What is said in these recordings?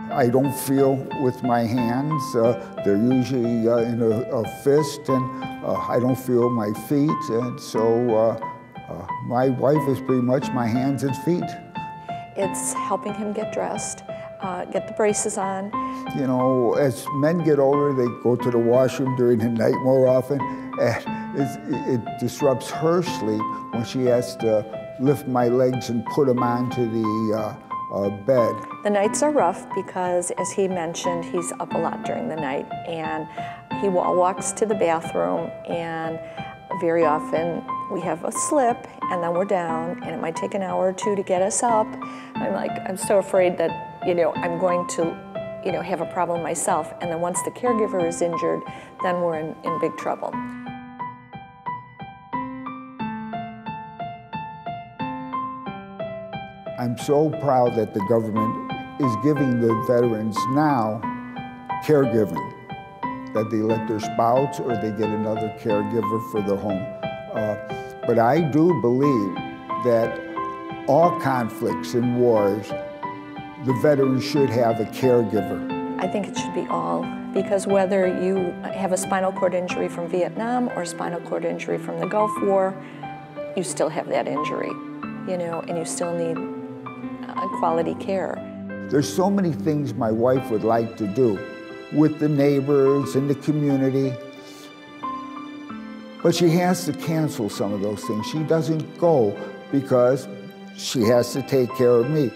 I don't feel with my hands. They're usually in a fist, and I don't feel my feet. And so my wife is pretty much my hands and feet. It's helping him get dressed, get the braces on. You know, as men get older, they go to the washroom during the night more often, and it disrupts her sleep when she has to lift my legs and put them onto the bed. The nights are rough because, as he mentioned, he's up a lot during the night, and he walks to the bathroom, and very often we have a slip and then we're down, and it might take an hour or two to get us up. I'm so afraid that, you know, I'm going to, you know, have a problem myself, and then once the caregiver is injured, then we're in big trouble. I'm so proud that the government is giving the veterans now caregiving, that they let their spouse or they get another caregiver for their home. But I do believe that all conflicts and wars, the veterans should have a caregiver. I think it should be all, because whether you have a spinal cord injury from Vietnam or spinal cord injury from the Gulf War, you still have that injury, you know, and you still need quality care. There's so many things my wife would like to do with the neighbors and the community, but she has to cancel some of those things. She doesn't go because she has to take care of me.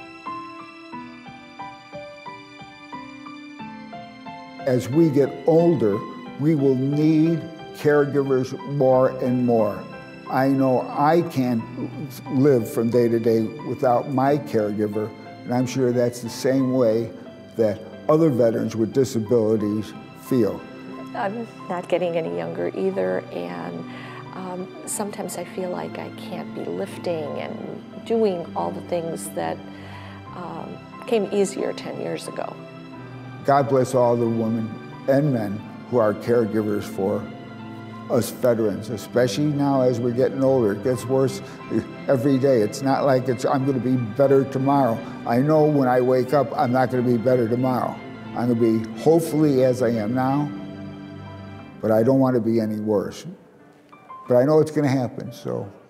As we get older, we will need caregivers more and more. I know I can't live from day to day without my caregiver, and I'm sure that's the same way that other veterans with disabilities feel. I'm not getting any younger either, and sometimes I feel like I can't be lifting and doing all the things that came easier 10 years ago. God bless all the women and men who are caregivers for us veterans, especially now as we're getting older. It gets worse every day. It's not like I'm going to be better tomorrow. I know when I wake up, I'm not going to be better tomorrow. I'm going to be hopefully as I am now, but I don't want to be any worse. But I know it's going to happen, so.